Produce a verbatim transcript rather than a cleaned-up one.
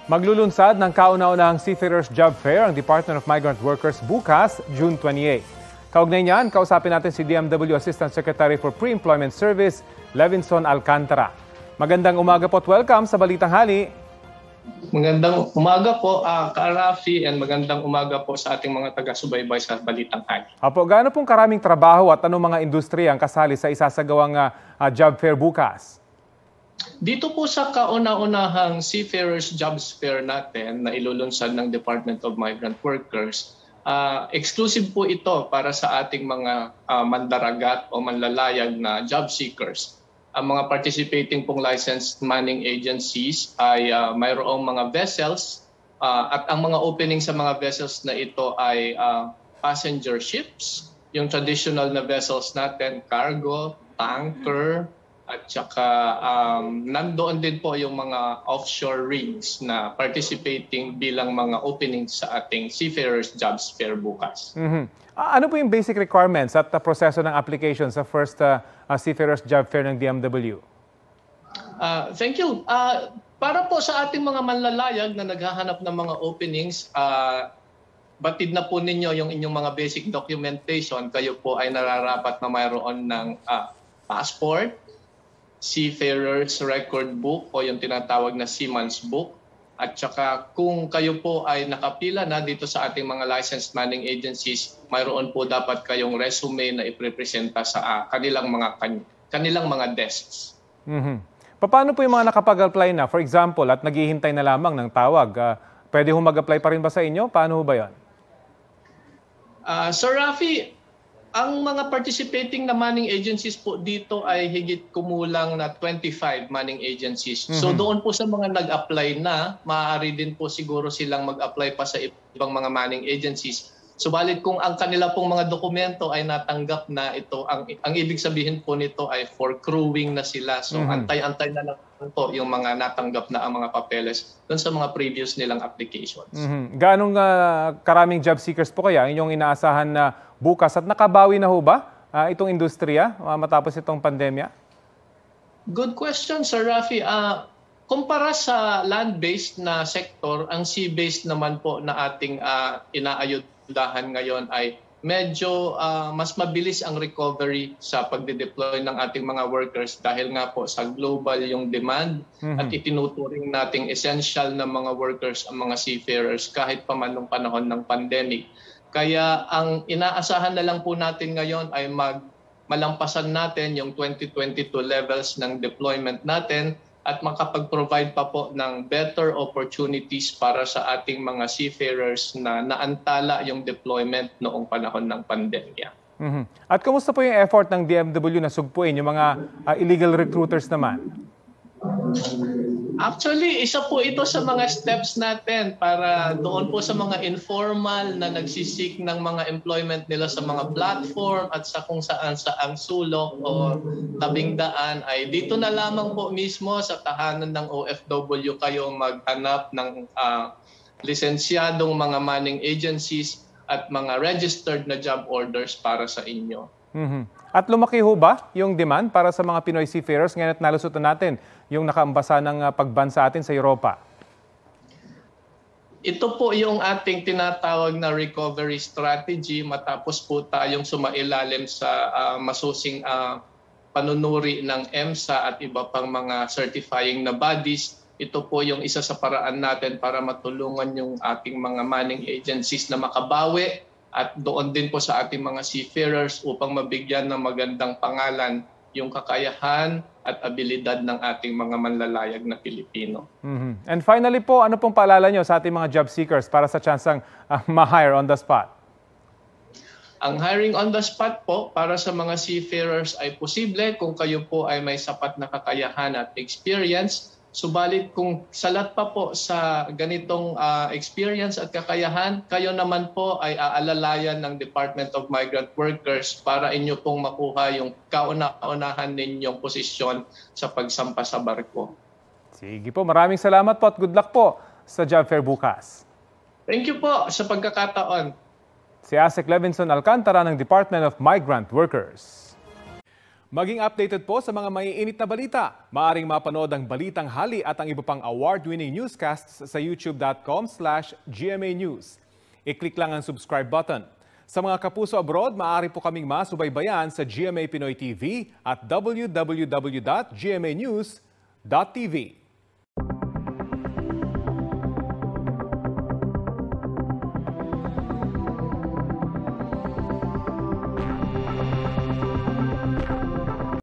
Maglulunsad ng kauna-unahang Seafarers Job Fair ang Department of Migrant Workers bukas, June twenty-eighth. Kaugnay niyan, kausapin natin si D M W Assistant Secretary for Pre-Employment Service, Levinson Alcantara. Magandang umaga po at welcome sa Balitang Hali. Magandang umaga po, uh, Ka-Rafi, and magandang umaga po sa ating mga taga-subaybay sa Balitang Hali. Apo, gaano pong karaming trabaho at anong mga industriya ang kasali sa isasagawang uh, uh, job fair bukas? Dito po sa kauna-unahang Seafarers Jobs Fair natin na ilulunsad ng Department of Migrant Workers, uh, exclusive po ito para sa ating mga uh, mandaragat o manlalayag na job seekers. Ang mga participating pong licensed manning agencies ay uh, mayroong mga vessels uh, at ang mga opening sa mga vessels na ito ay uh, passenger ships, yung traditional na vessels natin, cargo, tanker, at saka um, nandoon din po yung mga offshore rigs na participating bilang mga openings sa ating Seafarers Jobs Fair bukas. Mm-hmm. Ano po yung basic requirements at uh, proseso ng application sa first uh, uh, Seafarers Job Fair ng D M W? Uh, thank you. Uh, para po sa ating mga manlalayag na naghahanap ng mga openings, uh, batid na po ninyo yung inyong mga basic documentation. Kayo po ay nararapat na mayroon ng uh, passport, Seafarers Record Book o yung tinatawag na Seaman's Book. At saka kung kayo po ay nakapila na dito sa ating mga licensed manning agencies, mayroon po dapat kayong resume na iprepresenta sa uh, kanilang mga kan kanilang mga desks. Mm-hmm. Paano po yung mga nakapag-apply na? For example, at naghihintay na lamang ng tawag, uh, pwede ho mag-apply pa rin ba sa inyo? Paano ho ba yun? Uh, Sir Rafi, ang mga participating na manning agencies po dito ay higit kumulang na twenty-five manning agencies. Mm-hmm. So doon po sa mga nag-apply na, maaari din po siguro silang mag-apply pa sa ibang mga manning agencies. Subalit kung ang kanila pong mga dokumento ay natanggap na, ito, ang, ang ibig sabihin po nito ay for crewing na sila. So mm-hmm. antay-antay na lang po yung mga natanggap na ang mga papeles doon sa mga previous nilang applications. Mm-hmm. Gaanong uh, karaming job seekers po kaya inyong inaasahan na bukas at nakabawi na ho ba uh, itong industriya uh, matapos itong pandemya? Good question, Sir Rafi. Uh, kumpara sa land-based na sektor, ang sea-based naman po na ating uh, inaayudahan ngayon ay medyo uh, mas mabilis ang recovery sa pagde-deploy ng ating mga workers dahil nga po sa global yung demand mm-hmm. at itinuturing nating essential na mga workers ang mga seafarers kahit pa man nung panahon ng pandemic. Kaya ang inaasahan na lang po natin ngayon ay mag malampasan natin yung twenty twenty-two levels ng deployment natin at makapag-provide pa po ng better opportunities para sa ating mga seafarers na naantala yung deployment noong panahon ng pandemya. Mm-hmm. At kumusta po yung effort ng D M W na sugpuin yung mga uh, illegal recruiters naman? Actually, isa po ito sa mga steps natin para doon po sa mga informal na nagsisik ng mga employment nila sa mga platform at sa kung saan sa ang sulok o tabing daan ay dito na lamang po mismo sa tahanan ng O F W kayo maghanap ng uh, lisensyadong mga manning agencies at mga registered na job orders para sa inyo. Mm-hmm. At lumaki ho ba yung demand para sa mga Pinoy seafarers ngayon at nalusutan natin yung nakaambasa ng uh, pagban sa atin sa Europa? Ito po yung ating tinatawag na recovery strategy matapos po tayong sumailalim sa uh, masusing uh, panunuri ng EMSA at iba pang mga certifying na bodies. Ito po yung isa sa paraan natin para matulungan yung ating mga manning agencies na makabawi at doon din po sa ating mga seafarers upang mabigyan ng magandang pangalan yung kakayahan at abilidad ng ating mga manlalayag na Pilipino. Mm-hmm. And finally po, ano pong paalala nyo sa ating mga job seekers para sa chansang uh, ma-hire on the spot? Ang hiring on the spot po para sa mga seafarers ay posible kung kayo po ay may sapat na kakayahan at experience. Subalit kung salat pa po sa ganitong uh, experience at kakayahan, kayo naman po ay aalalayan ng Department of Migrant Workers para inyo pong makuha yung kauna-unahan ninyong posisyon sa pagsampa sa barko. Sige po, maraming salamat po at good luck po sa job fair bukas. Thank you po sa pagkakataon. Si Asek Levinson Alcantara ng Department of Migrant Workers. Maging updated po sa mga maiinit na balita. Maaring mapanood ang Balitang Hali at ang iba pang award-winning newscasts sa youtube dot com slash G M A News. I-click lang ang subscribe button. Sa mga kapuso abroad, maaari po kaming masubaybayan sa G M A Pinoy T V at w w w dot g m a news dot t v.